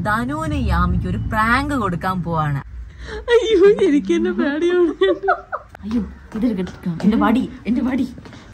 ധനുവിന് യാമിക്ക് ഒരു പ്രാങ്ക് കൊടുക്കാൻ പോവാണ്. അയ്യോ എനിക്ക് എന്നെ പേടിയാണ്. അയ്യോ ഇതെടുക്കാം, എന്റെ വടി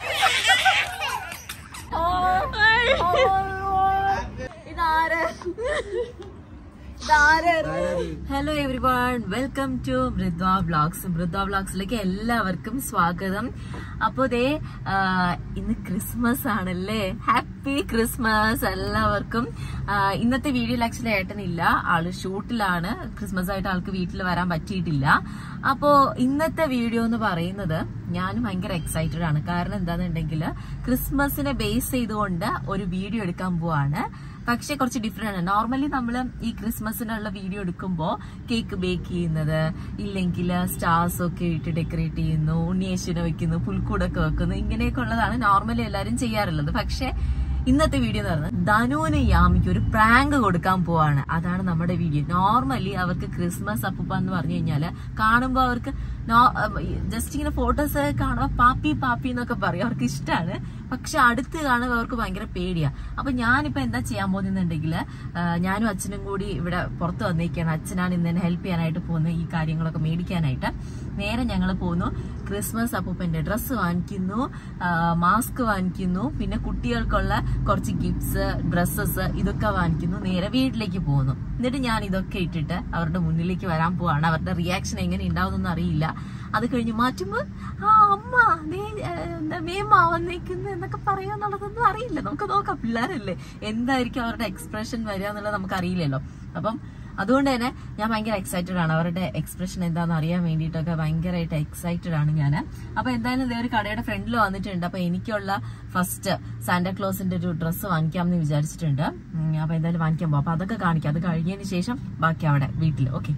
hello everyone, welcome to Mridva vlogs. മൃദ്വ വ്ളോഗ്സിലേക്ക് എല്ലാവർക്കും സ്വാഗതം. അപ്പോ ഇന്ന് ക്രിസ്മസ് ആണല്ലേ. ഹാപ്പി ക്രിസ്മസ് എല്ലാവർക്കും. ഇന്നത്തെ വീഡിയോയിൽ ആക്ച്വലി ഏട്ടനില്ല, ആള് ഷൂട്ടിലാണ്. ക്രിസ്മസ് ആയിട്ട് ആൾക്ക് വീട്ടിൽ വരാൻ പറ്റിയിട്ടില്ല. അപ്പോ ഇന്നത്തെ വീഡിയോ എന്ന് പറയുന്നത് ഞാനും ഭയങ്കര എക്സൈറ്റഡ് ആണ്. കാരണം എന്താണെന്നുണ്ടെങ്കിൽ ക്രിസ്മസിനെ ബേസ് ചെയ്തുകൊണ്ട് ഒരു വീഡിയോ എടുക്കാൻ പോവാണ്. പക്ഷെ കുറച്ച് ഡിഫറെന്റ് ആണ്. നോർമലി നമ്മൾ ഈ ക്രിസ്മസിനുള്ള വീഡിയോ എടുക്കുമ്പോൾ കേക്ക് ബേക്ക് ചെയ്യുന്നത്, ഇല്ലെങ്കിൽ സ്റ്റാർസ് ഒക്കെ ഇട്ട് ഡെക്കറേറ്റ് ചെയ്യുന്നു, ഉണ്ണിയേശുവിനെ വെക്കുന്നു, പുൽക്കൂടൊക്കെ വെക്കുന്നു, ഇങ്ങനെയൊക്കെ ഉള്ളതാണ് നോർമലി എല്ലാവരും ചെയ്യാറുള്ളത്. പക്ഷെ ഇന്നത്തെ വീഡിയോ എന്ന് പറയുന്നത് ധനുവിന് യാമിക്ക് ഒരു പ്രാങ്ക് കൊടുക്കാൻ പോവാണ്. അതാണ് നമ്മുടെ വീഡിയോ. നോർമലി അവർക്ക് ക്രിസ്മസ് അപ്പൂപ്പ എന്ന് പറഞ്ഞു കഴിഞ്ഞാല് കാണുമ്പോൾ അവർക്ക് ജസ്റ്റ് ഇങ്ങനെ ഫോട്ടോസ് കാണുമ്പോൾ പാപ്പി എന്നൊക്കെ പറയും, അവർക്ക് ഇഷ്ടമാണ്. പക്ഷെ അടുത്ത് കാണുമ്പോൾ അവർക്ക് ഭയങ്കര പേടിയാ. അപ്പൊ ഞാനിപ്പോ എന്താ ചെയ്യാൻ പോകുന്നുണ്ടെങ്കിൽ ഞാനും അച്ഛനും കൂടി ഇവിടെ പുറത്ത് വന്നേക്കാണ്. അച്ഛനാണ് ഇന്ന് തന്നെ ഹെൽപ്പ് ചെയ്യാനായിട്ട് പോകുന്നത്, ഈ കാര്യങ്ങളൊക്കെ മേടിക്കാനായിട്ട്. നേരെ ഞങ്ങൾ പോകുന്നു, ക്രിസ്മസ് അപ്പൂപ്പന്റെ ഡ്രസ്സ് വാങ്ങിക്കുന്നു, മാസ്ക് വാങ്ങിക്കുന്നു, പിന്നെ കുട്ടികൾക്കുള്ള കുറച്ച് ഗിഫ്റ്റ്സ്, ഡ്രസ്സസ് ഇതൊക്കെ വാങ്ങിക്കുന്നു. നേരെ വീട്ടിലേക്ക് പോകുന്നു. എന്നിട്ട് ഞാൻ ഇതൊക്കെ ഇട്ടിട്ട് അവരുടെ മുന്നിലേക്ക് വരാൻ പോവാണ്. അവരുടെ റിയാക്ഷൻ എങ്ങനെ ഉണ്ടാവുന്നൊന്നും അറിയില്ല. അത് കഴിഞ്ഞ് മാറ്റുമ്പോൾ അമ്മ മേമ വന്നേക്കുന്നു എന്നൊക്കെ പറയാന്നുള്ളതൊന്നും അറിയില്ല. നമുക്ക് നോക്കാം, പിള്ളേരല്ലേ, എന്തായിരിക്കും അവരുടെ എക്സ്പ്രഷൻ വരിക എന്നുള്ളത് നമുക്ക് അറിയില്ലല്ലോ. അപ്പം അതുകൊണ്ട് തന്നെ ഞാൻ ഭയങ്കര എക്സൈറ്റഡ് ആണ്. അവരുടെ എക്സ്പ്രഷൻ എന്താണെന്ന് അറിയാൻ വേണ്ടിയിട്ടൊക്കെ ഭയങ്കരമായിട്ട് എക്സൈറ്റഡ് ആണ് ഞാൻ. അപ്പൊ എന്തായാലും ഇതേ ഒരു കടയുടെ ഫ്രണ്ടിൽ വന്നിട്ടുണ്ട്. അപ്പൊ എനിക്കുള്ള ഫസ്റ്റ് സാന്റാക്ലോസിന്റെ ഒരു ഡ്രസ്സ് വാങ്ങിക്കാമെന്ന് വിചാരിച്ചിട്ടുണ്ട്. അപ്പൊ എന്തായാലും വാങ്ങിക്കാൻ പോകും. അപ്പൊ അതൊക്കെ കാണിക്കാം. അത് കഴിഞ്ഞതിന് ശേഷം ബാക്കി അവിടെ വീട്ടിൽ. ഓക്കെ,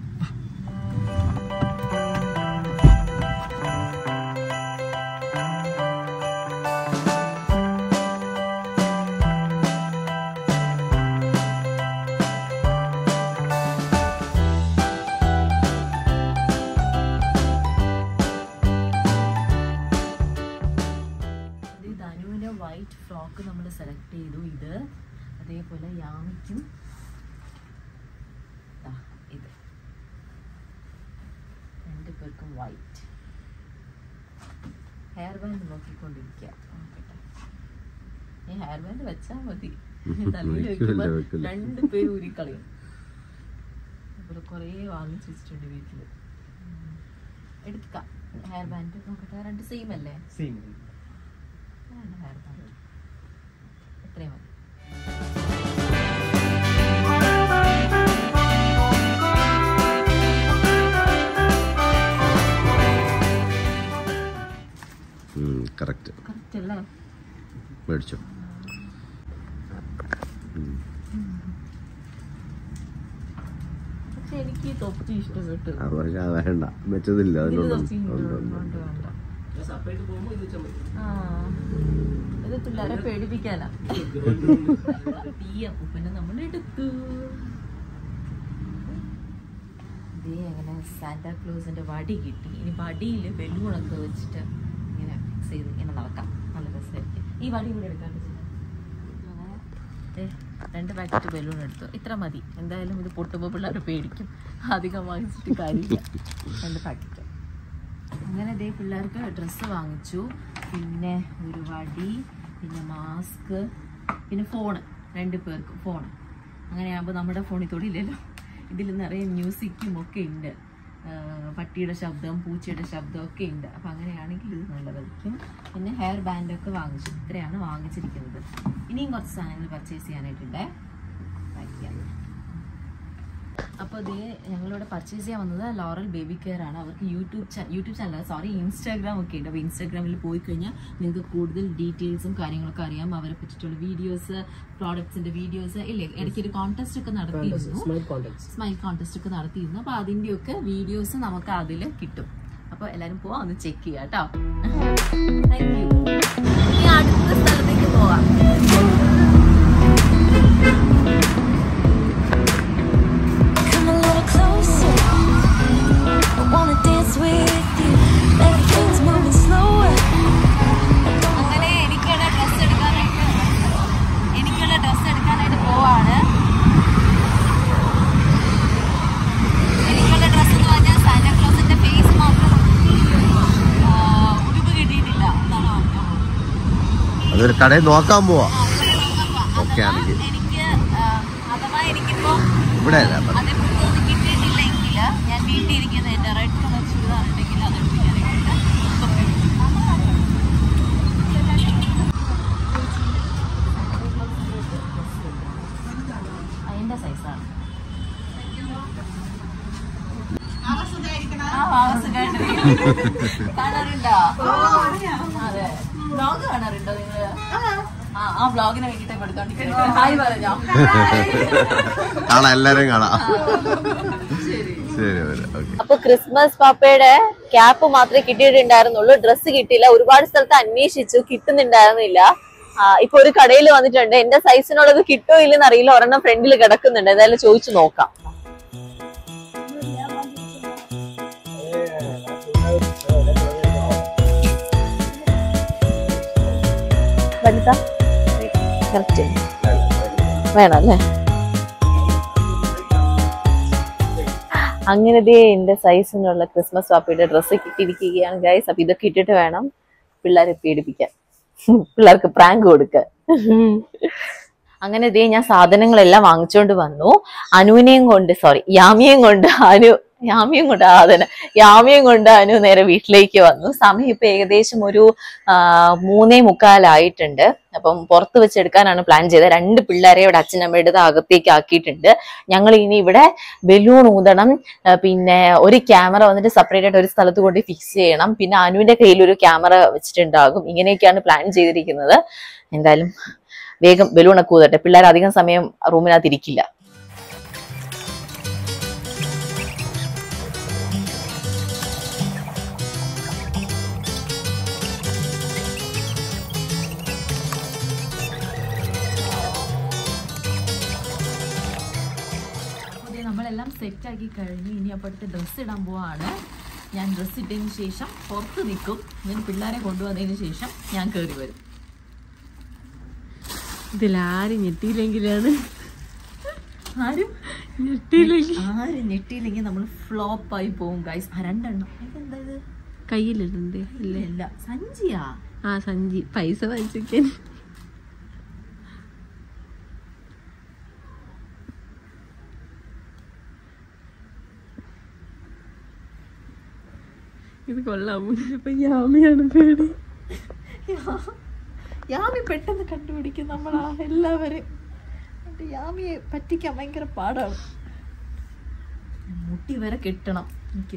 വൈറ്റ് ഫ്രോക്ക് നമ്മൾ സെലക്ട് ചെയ്തു. ഇത് അതേപോലെ യാമിക്കും ഇത്, രണ്ടു പേർക്കും വൈറ്റ്. Hair band നോക്കിക്കൊണ്ടിരിക്കുക. ഈ ഹെയർ ബാൻഡ് വെച്ചാൽ മതി, തലയിൽ വെക്കുമ്പോൾ രണ്ടുപേരും ഊരിക്കളയും. അതുപോലെ കുറെ വാങ്ങിച്ചു വെച്ചിട്ടുണ്ട് വീട്ടില്. എടുക്കാം ഹെയർ ബാൻഡ്. നോക്കട്ടെ, രണ്ട് സെയിം അല്ലേ? എത്രയും മതി. കറക്റ്റ് അല്ലേ? മേടിച്ചോ. പക്ഷെ എനിക്ക് തൊപ്പി ഇഷ്ടപ്പെട്ടു. വേണ്ട, വെച്ചതില്ല. ഇത് പിള്ളേരെ പേടിപ്പിക്കാനാ. ഈ അപ്പൂപ്പനെ നമ്മൾ എടുത്തു. ഇതേ അങ്ങനെ സാന്റാക്ലോസിന്റെ വടി കിട്ടി. ഇനി വടിയില് ബലൂണൊക്കെ വെച്ചിട്ട് ഇങ്ങനെ ഫിക്സ് ചെയ്ത് ഇങ്ങനെ നടക്കാം. നല്ല രസമായിരിക്കും. ഈ വടി കൂടെ എടുക്കാണ്ട് അങ്ങനെ 2 പാക്കറ്റ് ബലൂൺ എടുത്തു. ഇത്ര മതി. എന്തായാലും ഇത് പൊട്ടുമ്പോൾ പിള്ളേർ പേടിക്കും. അധികം വാങ്ങിച്ചിട്ട് കാര്യമില്ല. 2 പാക്കറ്റ്. അങ്ങനെ ഇതേ പിള്ളേർക്ക് ഡ്രസ്സ് വാങ്ങിച്ചു, പിന്നെ ഒരു വടി, പിന്നെ മാസ്ക്, പിന്നെ ഫോണ്. 2 പേർക്ക് ഫോൺ. അങ്ങനെയാകുമ്പോൾ നമ്മുടെ ഫോണിൽ തൊടില്ലല്ലോ. ഇതിൽ നിറയെ മ്യൂസിക്കും ഒക്കെ ഉണ്ട്. പട്ടിയുടെ ശബ്ദം, പൂച്ചയുടെ ശബ്ദം ഒക്കെ ഉണ്ട്. അപ്പം അങ്ങനെയാണെങ്കിൽ ഇത് നല്ലതായിരിക്കും. പിന്നെ ഹെയർ ബാൻഡൊക്കെ വാങ്ങിച്ചു. ഇത്രയാണ് വാങ്ങിച്ചിരിക്കുന്നത്. ഇനിയും കുറച്ച് സാധനങ്ങൾ പർച്ചേസ് ചെയ്യാനായിട്ടുണ്ടേ. അപ്പോൾ ഇതേ ഞങ്ങളിവിടെ പർച്ചേസ് ചെയ്യാൻ വന്നത് ലോറൽ ബേബി കെയർ ആണ്. അവർക്ക് യൂട്യൂബ് ചാനൽ ഇൻസ്റ്റാഗ്രാം ഒക്കെ ഉണ്ട്. അപ്പോൾ ഇൻസ്റ്റാഗ്രാമിൽ പോയി കഴിഞ്ഞാൽ നിങ്ങൾക്ക് കൂടുതൽ ഡീറ്റെയിൽസും കാര്യങ്ങളൊക്കെ അറിയാം. അവരെ പറ്റിയിട്ടുള്ള വീഡിയോസ്, പ്രോഡക്ട്സിന്റെ വീഡിയോസ് ഇല്ലേ. ഇടയ്ക്ക് ഒരു കോൺടെസ്റ്റ് ഒക്കെ നടത്തിയിരുന്നു, സ്മൈൽ കോൺടെസ്റ്റ് ഒക്കെ നടത്തിയിരുന്നു. അപ്പോൾ അതിൻ്റെയൊക്കെ വീഡിയോസ് നമുക്ക് അതിൽ കിട്ടും. അപ്പോൾ എല്ലാവരും പോവാം, ഒന്ന് ചെക്ക് ചെയ്യാം കേട്ടോ. Thank you. ഇനി അടുത്ത സ്ഥലത്തേക്ക് പോവാം. അങ്ങനെ എനിക്കുള്ള ഡ്രസ്സ് എടുക്കാനായിട്ട് പോവാണ്. ഒരു കടയിൽ നോക്കാൻ പോവാ. ഓക്കെ ആണെങ്കിൽ ഇവിടെ കിട്ടിയിട്ടില്ലെങ്കിൽ ഞാൻ വീട്ടിലിരിക്കുന്ന എന്റെ റെഡ് കളർ ചൂടാറുണ്ടെങ്കിൽ അതിന്റെ സൈസാണ്. കാണാറുണ്ടോ? അതെ, വ്ലോഗ് കാണാറുണ്ടോ നിങ്ങള്? ആ വ്ലോഗിനെ വേണ്ടിട്ട് കൊടുത്തോണ്ടിരിക്കുന്നത്. ഹായ് പറഞ്ഞോ? കാണാം, എല്ലാരും കാണാം. അപ്പൊ ക്രിസ്മസ് പാപ്പയുടെ ക്യാപ്പ് മാത്രമേ കിട്ടിയിട്ടുണ്ടായിരുന്നുള്ളൂ, ഡ്രസ്സ് കിട്ടിയില്ല. ഒരുപാട് സ്ഥലത്ത് അന്വേഷിച്ചു, കിട്ടുന്നുണ്ടായിരുന്നില്ല. ഇപ്പൊ ഒരു കടയിൽ വന്നിട്ടുണ്ട്. എന്റെ സൈസിനുള്ളത് കിട്ടോ ഇല്ലെന്ന് അറിയില്ല. ഒരെണ്ണം ഫ്രണ്ടിൽ കിടക്കുന്നുണ്ട്, എന്തായാലും ചോദിച്ചു നോക്കാം. വേണം അല്ലേ? അങ്ങനെ എന്റെ സൈസിനുള്ള ക്രിസ്മസ് പാപ്പയുടെ ഡ്രസ്സ് കിട്ടിയിരിക്കുകയാണ് ഗൈസ്. അപ്പൊ ഇതൊക്കെ ഇട്ടിട്ട് വേണം പിള്ളേരെ പേടിപ്പിക്കാൻ, പിള്ളേർക്ക് പ്രാങ്ക് കൊടുക്കാൻ. അങ്ങനെ ഞാൻ സാധനങ്ങളെല്ലാം വാങ്ങിച്ചോണ്ട് വന്നു. യാമിയും കൊണ്ട് അനു നേരെ വീട്ടിലേക്ക് വന്നു. സമയം ഇപ്പൊ ഏകദേശം ഒരു 3:45 അപ്പം പുറത്ത് വെച്ചെടുക്കാനാണ് പ്ലാൻ ചെയ്തത്. 2 പിള്ളേരെ ഇവിടെ അച്ഛനമ്മയുടെ അകത്തേക്ക് ആക്കിയിട്ടുണ്ട്. ഞങ്ങൾ ഇനി ഇവിടെ ബലൂൺ ഊതണം, പിന്നെ ഒരു ക്യാമറ വന്നിട്ട് സെപ്പറേറ്റ് ആയിട്ട് ഒരു സ്ഥലത്ത് കൊണ്ട് ഫിക്സ് ചെയ്യണം, പിന്നെ അനുവിന്റെ കയ്യിൽ ഒരു ക്യാമറ വെച്ചിട്ടുണ്ടാകും. ഇങ്ങനെയൊക്കെയാണ് പ്ലാൻ ചെയ്തിരിക്കുന്നത്. എന്തായാലും വേഗം ബലൂണൊക്കെ ഊതട്ടെ, പിള്ളേർ അധികം സമയം റൂമിനകത്ത് ഇരിക്കില്ല. നമ്മളെല്ലാം സെറ്റാക്കി കഴിഞ്ഞു. ഇനി അപ്പോഴത്തെ ഡ്രസ്സ് ഇടാൻ പോവാണ്. ഞാൻ ഡ്രസ്സ് ഇട്ടതിന് ശേഷം പുറത്ത് നിൽക്കും. ഞാൻ പിള്ളേരെ കൊണ്ടുവന്നതിന് ശേഷം ഞാൻ കയറി വരും. ഇതിലാരും ഞെട്ടിയില്ലെങ്കിലാണ്. ആരും ഞെട്ടിയില്ലെങ്കിൽ നമ്മൾ ഫ്ലോപ്പായി പോകും ഗൈസ്. 2 എണ്ണം എന്താ ഇത് കയ്യിലുണ്ട്? ഇല്ല, സഞ്ചിയാ. സഞ്ചി പൈസ വാങ്ങിക്കാൻ. ഇത് കൊള്ളാമോ? ഇപ്പൊ യാമിയാണ് പേടി. യാമി പെട്ടെന്ന് കണ്ടുപിടിക്കും നമ്മളാ എല്ലാവരും. യാമിയെ പറ്റിക്കാൻ ഭയങ്കര പാടാണ്. മുട്ടി വരെ കെട്ടണം എനിക്ക്.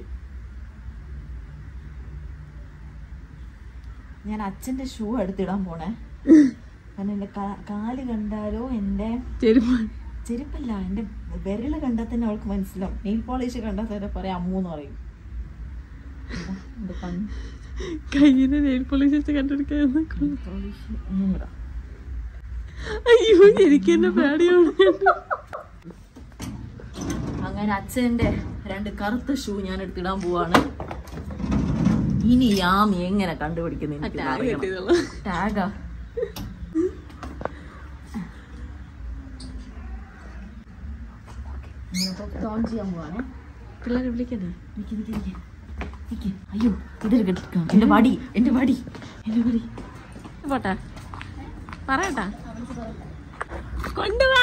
ഞാൻ അച്ഛന്റെ ഷൂ എടുത്തിടാൻ പോണേ. കാരണം എന്റെ കാല് കണ്ടാലോ, എന്റെ ചെരുപ്പല്ല, എന്റെ വിരല് കണ്ടാൽ തന്നെ അവൾക്ക് മനസ്സിലാവും. നെയിൽ പോളിഷ് കണ്ടാൽ തന്നെ പറയാം അമ്മൂന്ന് പറയും. കയ്യിന് നെയിൽ പോളിഷ് കണ്ടെടുക്കാൻ. അയ്യോ, എനിക്ക് എന്നെ പേടിയാണ്. അങ്ങനെ അച്ഛന്റെ 2 കറുത്ത ഷൂ ഞാൻ എടുത്തിടാൻ പോവാണ്. ഇനി യാമി എങ്ങനെ കണ്ടുപിടിക്കുന്ന ടാഗാ. ഓൺ ചെയ്യാൻ പോവാണേ. പിള്ളേരെ വിളിക്കണേ. അയ്യോ, ഇതൊരു കെട്ടിക്കാം. എന്റെ വടി പോട്ടെ, പറയട്ടാ, കൊണ്ടുവാ.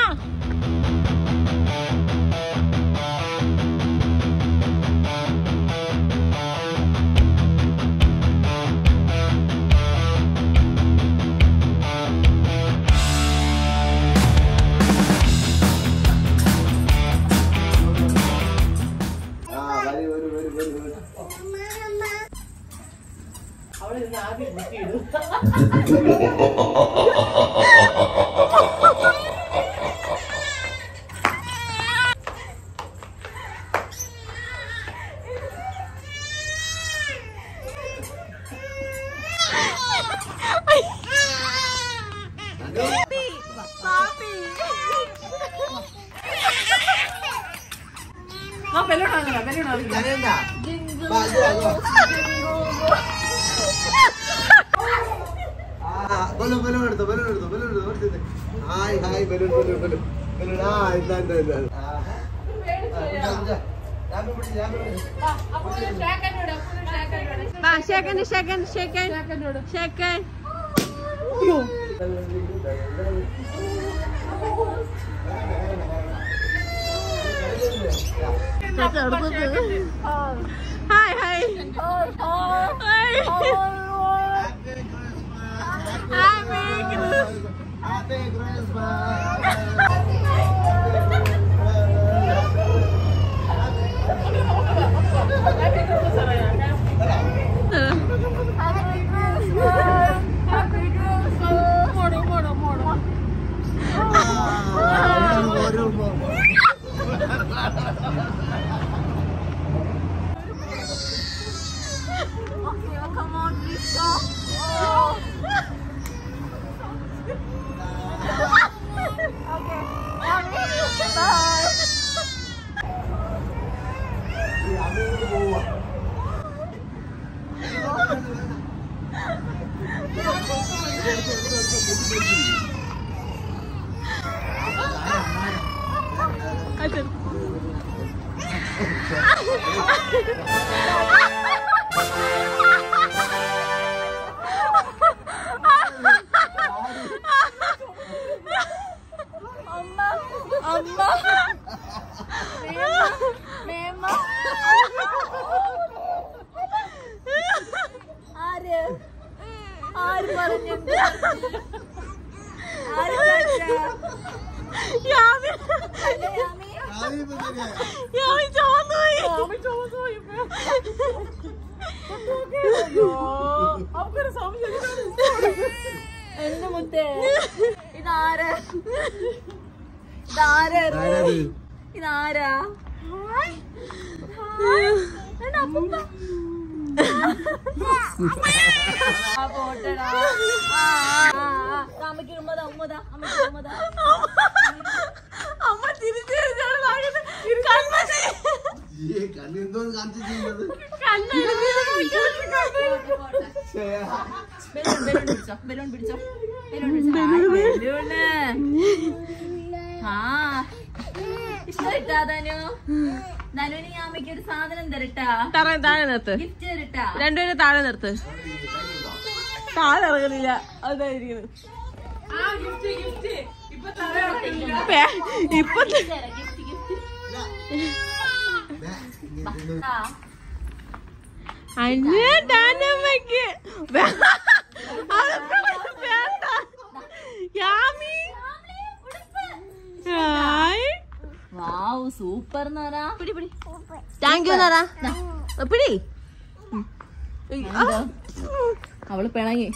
Hi, hi. Happy Christmas. Come on, please stop. Oh. Okay. Bye. ഇതാരാ പോട്ടടാ അമ്മയ്ക്ക് ഉമ്മതാ അമ്മ തിരിച്ചു ബലൂൺ പിടിച്ചോ ഇഷ്ടമായിട്ടാ ധനു ധനുവിന് ഞാൻ അമ്മയ്ക്ക് ഒരു സാധനം തരട്ടാ താഴെ നിർത്ത് ഗിഫ്റ്റ് തരട്ടാ രണ്ടുപേരും താഴെ നിർത്ത് താഴെ ഇറങ്ങുന്നില്ല അതായിരിക്കുന്നു ഇപ്പൊ അന്യമ്മക്ക് വാവ് സൂപ്പർ താങ്ക് യു പിടി അവള് പിണങ്ങി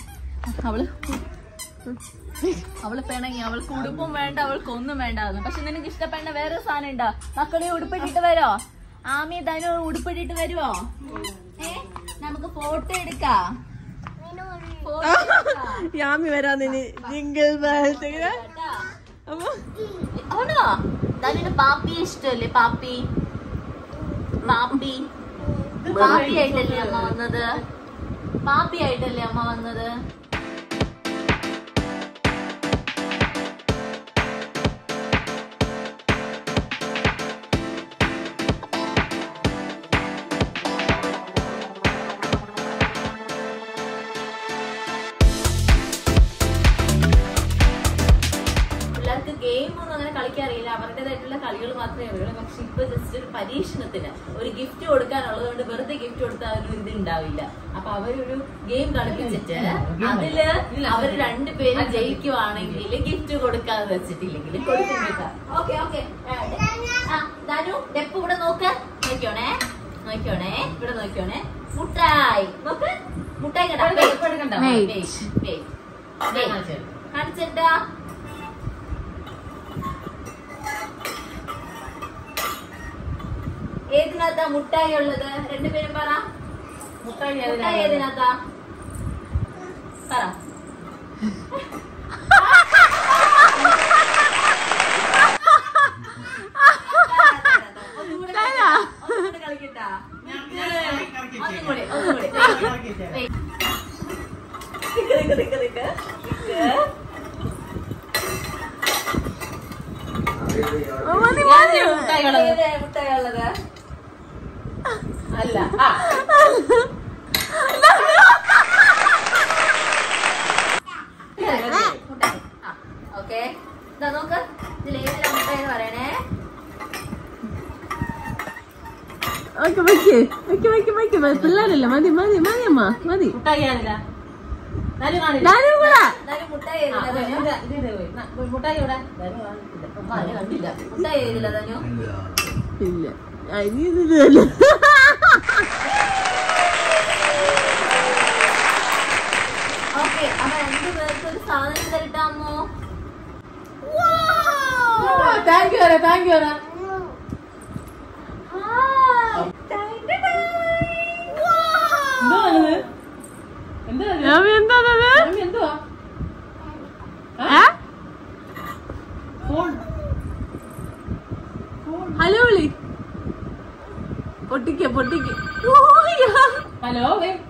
അവൾക്ക് ഉടുപ്പും വേണ്ട അവൾക്ക് ഒന്നും വേണ്ടാന്ന്. പക്ഷെ നിനക്ക് ഇഷ്ടപ്പെടുന്ന വേറെ സാധനം ഉണ്ടോ? മക്കളെ ഉടുപ്പിട്ടിട്ട് വരോ? ആമി ധനു ഉടുപ്പിട്ടിട്ട് വരുവോ? നമുക്ക് ഫോട്ടോ എടുക്കാം. യാമി വരാന്നിനി ജിംഗിൾ ബെൽസ് ആണോ? ധനുവിന് പാപ്പി ഇഷ്ടല്ലേ? പാപ്പി ആയിട്ടല്ലേ അമ്മ വന്നത്? പാപ്പി ആയിട്ടല്ലേ അമ്മ വന്നത്? ഗെയിമൊന്നും അങ്ങനെ കളിക്കാറിയില്ല, അവരുടേതായിട്ടുള്ള കളികൾ മാത്രമേ അറിയുള്ളൂ. പക്ഷെ ഇപ്പൊ ജസ്റ്റ് ഒരു പരീക്ഷണത്തിന് ഒരു ഗിഫ്റ്റ് കൊടുക്കാനുള്ളത് കൊണ്ട് വെറുതെ ഗിഫ്റ്റ് കൊടുത്താൽ ഒരു ഇത് ഉണ്ടാവില്ല. അപ്പൊ അവരൊരു ഗെയിം കളിപ്പിച്ചിട്ട് അതില് അവര് രണ്ടുപേരും ജയിക്കുവാണെങ്കിൽ ഗിഫ്റ്റ് കൊടുക്കാതെ വെച്ചിട്ടില്ലെങ്കിൽ കൊടുക്കുന്നില്ല. ഓക്കെ ധനു സ്റ്റെപ്പ് ഇവിടെ നോക്കണേ, ഇവിടെ നോക്കിയോണേ. മുട്ടായി നോക്ക്, മുട്ടായി കാണിച്ചിട്ടാ. ഏതിനകത്താ മുട്ടായി ഉള്ളത്? രണ്ടുപേരും പറ. മുട്ടായി ഏതിനകത്താ പറ. ഒന്നുകൂടെ കളിക്കട്ടാ. ഒന്നുകൂടി മുട്ടായി ഉള്ളത് അല്ല. ഓക്കെ ഇതാ നോക്ക് ഇതിൽ ഏതിലാ മുട്ട എന്ന് പറയണേ. പിള്ളേരല്ല മതി മതി മതി അമ്മ മതി. മുട്ടായില്ല മുട്ടായി കണ്ടില്ല. മുട്ടായി ചെയ്തില്ല തനു. ഇല്ല അരിയതല്ല. ഓക്കെ അപ്പൊ 2 പേർക്കൊരു സാധനം തരട്ടാമോ? Thank you thank you. Hello വിളി പൊട്ടിക്ക പൊട്ടിക്ക. ഹലോ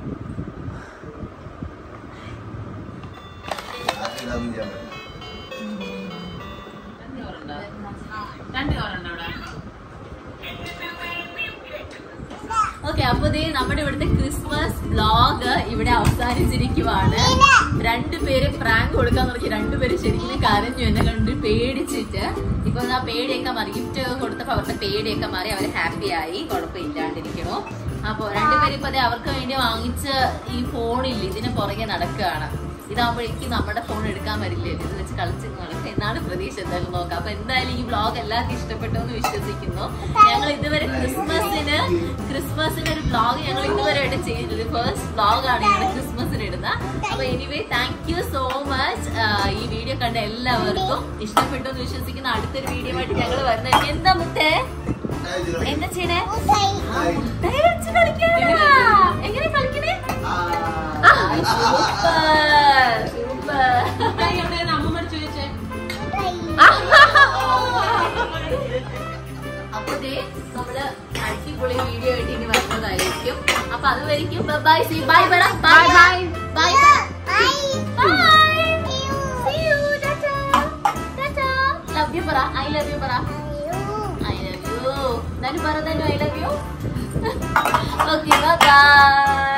ഓക്കെ അപ്പൊ നമ്മുടെ ഇവിടുത്തെ ക്രിസ്മസ് വ്ലോഗ് ഇവിടെ അവസാനിച്ചിരിക്കുവാണ്. 2 പേര് പ്രാങ്ക് കൊടുക്കാൻ തുടങ്ങി. 2 പേര് ശരിക്കും കരഞ്ഞു എന്നെ കണ്ട് പേടിച്ചിട്ട്. ഇപ്പൊ ആ പേടിയൊക്കെ മാറി. ഗിഫ്റ്റ് കൊടുത്തപ്പോ അവരുടെ പേടിയൊക്കെ മാറി. അവര് ഹാപ്പി ആയി, കുഴപ്പമില്ലാണ്ടിരിക്കണു. അപ്പൊ 2 പേര് ഇപ്പൊ അവർക്ക് വേണ്ടി വാങ്ങിച്ച ഈ ഫോണില്ല ഇതിന് പുറകെ നടക്കുകയാണ്. ഇതാകുമ്പോഴേക്കും നമ്മുടെ ഫോൺ എടുക്കാൻ വരില്ലേ, ഇത് വെച്ച് കളിച്ച് നടക്കും എന്നാണ് പ്രതീക്ഷ. എന്തായാലും നോക്കാം. അപ്പൊ എന്തായാലും ഈ വ്ലോഗ് എല്ലാവർക്കും ഇഷ്ടപ്പെട്ടു എന്ന് വിശ്വസിക്കുന്നു. ഞങ്ങൾ ഇതുവരെ ക്രിസ്മസിന് ഒരു വ്ലോഗ് ഞങ്ങൾ ഇതുവരെ ആയിട്ട് ചെയ്തിട്ടില്ല. ഫസ്റ്റ് വ്ലോഗാണ് ഞങ്ങൾ ക്രിസ്മസിന് ഇടുന്നത്. അപ്പൊ anyway thank you so much. ഈ വീഡിയോ കണ്ട എല്ലാവർക്കും ഇഷ്ടപ്പെട്ടു എന്ന് വിശ്വസിക്കുന്ന അടുത്തൊരു വീഡിയോ ആയിട്ട് ഞങ്ങൾ വരുന്നത്. എന്താ മുത്തേ എന്താ ചെയ്യണേ? മുട്ടയെ വെച്ച് കളിക്കാനാ? എങ്ങനെ കളിക്കണേ? അപ്പൊ നമ്മള് അടിപൊളി വീഡിയോ ആയിട്ട് ഇനി വരുന്നതായിരിക്കും. അപ്പൊ അതുവരെയും bye see bye bye bye bye bye love you പറ. ഐ ലവ് യു പറ. I love you. തന്നെ പറ തന്നെ I love you. Okay by.